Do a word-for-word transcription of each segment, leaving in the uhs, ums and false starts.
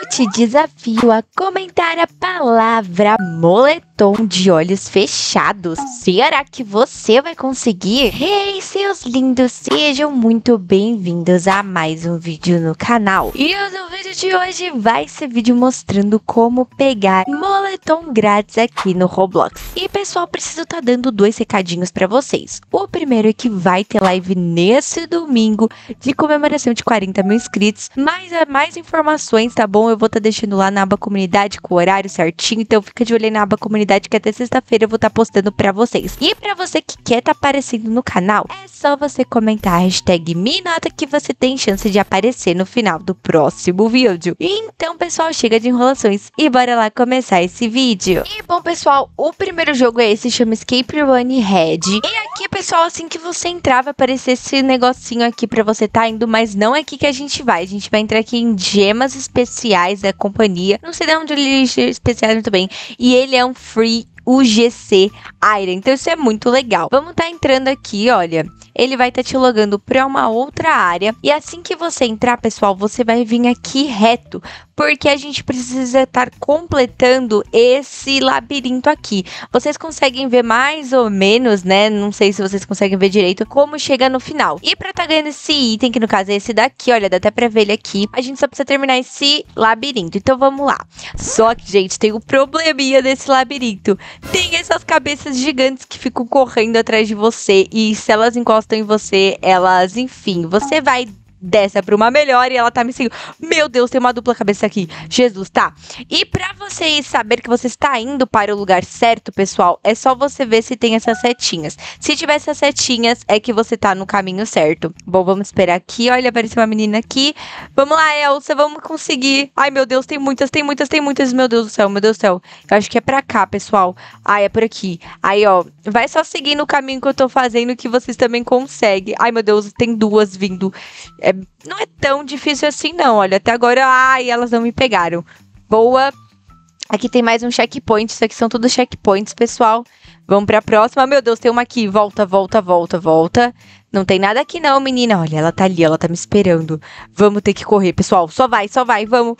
te desafio a comentar a palavra moletom de olhos fechados. Será que você vai conseguir? Hey, seus lindos, sejam muito bem-vindos a mais um vídeo no canal. E o vídeo de hoje vai ser vídeo mostrando como pegar moletom grátis aqui no Roblox. E pessoal, preciso estar tá dando dois recadinhos para vocês. O primeiro é que vai ter live nesse domingo de comemoração de quarenta mil inscritos. Mas é mais informações, tá bom? Eu vou estar tá deixando lá na aba comunidade com o horário certinho. Então fica de olho aí na aba comunidade que até sexta-feira eu vou estar tá postando pra vocês. E pra você que quer estar tá aparecendo no canal, é só você comentar a hashtag Minota que você tem chance de aparecer no final do próximo vídeo. Então, pessoal, chega de enrolações e bora lá começar esse vídeo. E bom, pessoal, o primeiro jogo é esse, chama Escape Run Red. E aqui, pessoal, assim que você entrar, vai aparecer esse negocinho aqui pra você tá indo, mas não é aqui que a gente vai. A gente vai entrar aqui em gemas especiais da companhia. Não sei de onde ele é especial muito bem. E ele é um free U G C Iron. Então isso é muito legal. Vamos tá entrando aqui, olha. Ele vai estar tá te logando para uma outra área. E assim que você entrar, pessoal, você vai vir aqui reto. Porque a gente precisa estar completando esse labirinto aqui. Vocês conseguem ver mais ou menos, né? Não sei se vocês conseguem ver direito como chega no final. E para estar tá ganhando esse item, que no caso é esse daqui, olha, dá até pra ver ele aqui. A gente só precisa terminar esse labirinto. Então vamos lá. Só que, gente, tem um probleminha desse labirinto. Tem essas cabeças gigantes que ficam correndo atrás de você. E se elas encostam em você, elas, enfim, você vai dessa pra uma melhor e ela tá me seguindo. Meu Deus, tem uma dupla cabeça aqui. Jesus, tá? E pra vocês saber que você está indo para o lugar certo, pessoal, é só você ver se tem essas setinhas. Se tiver essas setinhas, é que você tá no caminho certo. Bom, vamos esperar aqui. Olha, apareceu uma menina aqui. Vamos lá, Elsa, vamos conseguir. Ai, meu Deus, tem muitas, tem muitas, tem muitas. Meu Deus do céu, meu Deus do céu. Eu acho que é pra cá, pessoal. Ai, é por aqui. Aí, ó, vai só seguir no caminho que eu tô fazendo que vocês também conseguem. Ai, meu Deus, tem duas vindo. É, não é tão difícil assim, não. Olha, até agora, ai, elas não me pegaram. Boa. Aqui tem mais um checkpoint. Isso aqui são todos checkpoints, pessoal. Vamos pra próxima. Meu Deus, tem uma aqui. Volta, volta, volta, volta. Não tem nada aqui não, menina. Olha, ela tá ali, ela tá me esperando. Vamos ter que correr, pessoal. Só vai, só vai, vamos.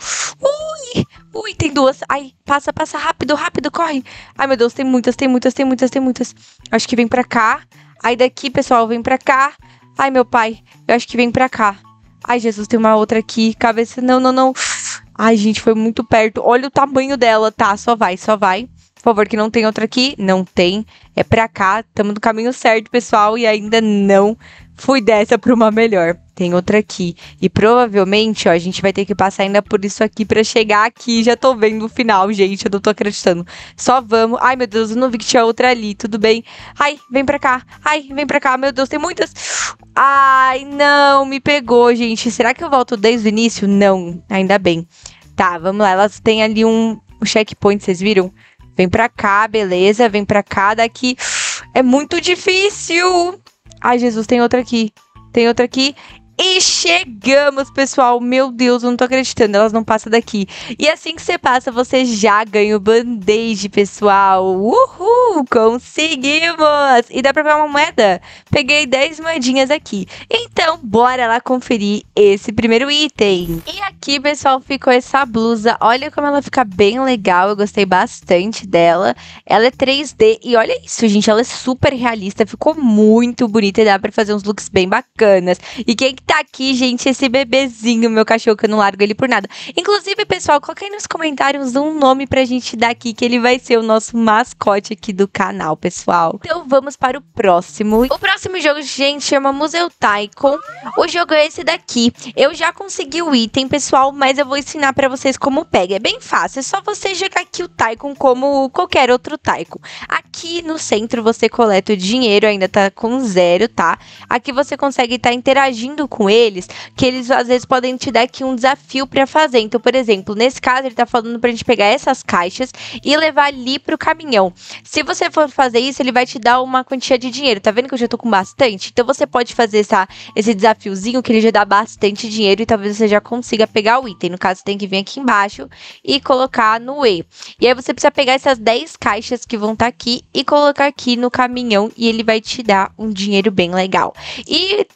Ui, ui, tem duas. Ai, passa, passa, rápido, rápido, corre. Ai, meu Deus, tem muitas, tem muitas, tem muitas, tem muitas. Acho que vem pra cá. Aí daqui, pessoal, vem pra cá. Ai, meu pai, eu acho que vem pra cá. Ai, Jesus, tem uma outra aqui. Cabeça, não, não, não. Ai, gente, foi muito perto. Olha o tamanho dela, tá? Só vai, só vai. Por favor, que não tem outra aqui. Não tem. É pra cá. Estamos no caminho certo, pessoal. E ainda não fui dessa pra uma melhor. Tem outra aqui. E provavelmente, ó, a gente vai ter que passar ainda por isso aqui pra chegar aqui. Já tô vendo o final, gente. Eu não tô acreditando. Só vamos. Ai, meu Deus, eu não vi que tinha outra ali. Tudo bem. Ai, vem pra cá. Ai, vem pra cá. Meu Deus, tem muitas. Ai, não, me pegou, gente. Será que eu volto desde o início? Não, ainda bem. Tá, vamos lá. Elas têm ali um, um checkpoint, vocês viram? Vem pra cá, beleza. Vem pra cá, daqui. É muito difícil. Ai, Jesus, tem outra aqui. Tem outra aqui. E chegamos, pessoal. Meu Deus, eu não tô acreditando. Elas não passam daqui. E assim que você passa, você já ganha o band-aid, pessoal. Uhul! Conseguimos! E dá pra pegar uma moeda? Peguei dez moedinhas aqui. Então, bora lá conferir esse primeiro item. E aqui, pessoal, ficou essa blusa. Olha como ela fica bem legal. Eu gostei bastante dela. Ela é três D. E olha isso, gente. Ela é super realista. Ficou muito bonita. E dá pra fazer uns looks bem bacanas. E quem que tá aqui, gente? Esse bebezinho, meu cachorro, que eu não largo ele por nada. Inclusive, pessoal, coloca aí nos comentários um nome pra gente dar aqui, que ele vai ser o nosso mascote aqui do canal, pessoal. Então, vamos para o próximo. O próximo jogo, gente, chama Museu Tycoon. O jogo é esse daqui. Eu já consegui o item, pessoal, mas eu vou ensinar pra vocês como pega. É bem fácil, é só você jogar aqui o Tycoon como qualquer outro Tycoon. Aqui no centro você coleta o dinheiro, ainda tá com zero, tá? Aqui você consegue estar interagindo com eles, que eles às vezes podem te dar aqui um desafio para fazer. Então, por exemplo, nesse caso ele tá falando pra gente pegar essas caixas e levar ali pro caminhão. Se você for fazer isso, ele vai te dar uma quantia de dinheiro. Tá vendo que eu já tô com bastante? Então você pode fazer essa, esse desafiozinho que ele já dá bastante dinheiro e talvez você já consiga pegar o item. No caso, você tem que vir aqui embaixo e colocar no E. E aí você precisa pegar essas dez caixas que vão estar tá aqui e colocar aqui no caminhão e ele vai te dar um dinheiro bem legal. E tá,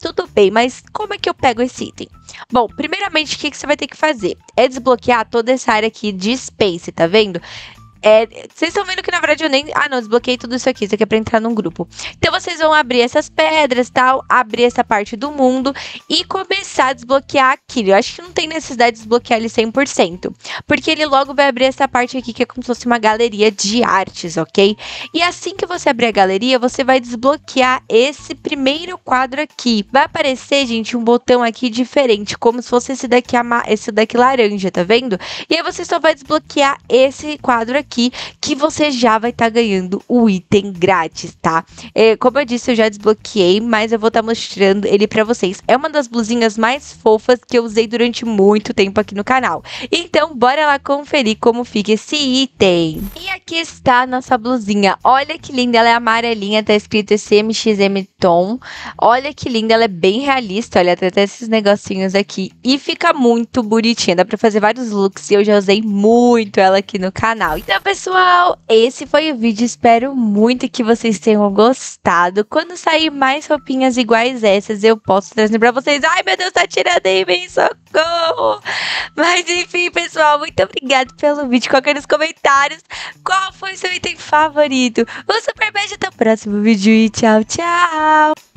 tudo bem, mas como é que eu pego esse item? Bom, primeiramente, o que, que você vai ter que fazer? É desbloquear toda essa área aqui de Space, tá vendo? É, vocês estão vendo que na verdade eu nem... Ah, não, desbloqueei tudo isso aqui. Isso aqui é pra entrar num grupo. Então vocês vão abrir essas pedras e tal, abrir essa parte do mundo e começar a desbloquear aquilo. Eu acho que não tem necessidade de desbloquear ele cem por cento, porque ele logo vai abrir essa parte aqui que é como se fosse uma galeria de artes, ok? E assim que você abrir a galeria, você vai desbloquear esse primeiro quadro aqui. Vai aparecer, gente, um botão aqui diferente, como se fosse esse daqui, esse daqui laranja, tá vendo? E aí você só vai desbloquear esse quadro aqui, Aqui, que você já vai estar tá ganhando o item grátis, tá? É, como eu disse, eu já desbloqueei, mas eu vou estar tá mostrando ele pra vocês. É uma das blusinhas mais fofas que eu usei durante muito tempo aqui no canal. Então, bora lá conferir como fica esse item. E aqui está a nossa blusinha. Olha que linda, ela é amarelinha, tá escrito esse M X M Tom. Olha que linda, ela é bem realista, olha, tem até esses negocinhos aqui. E fica muito bonitinha, dá pra fazer vários looks e eu já usei muito ela aqui no canal. Então, pessoal, esse foi o vídeo, espero muito que vocês tenham gostado. Quando sair mais roupinhas iguais essas, eu posso trazer pra vocês. Ai, meu Deus, tá tirando em mim, socorro! Mas enfim, pessoal, muito obrigada pelo vídeo. Coloca nos comentários qual foi seu item favorito. Um super beijo, até o próximo vídeo e tchau, tchau!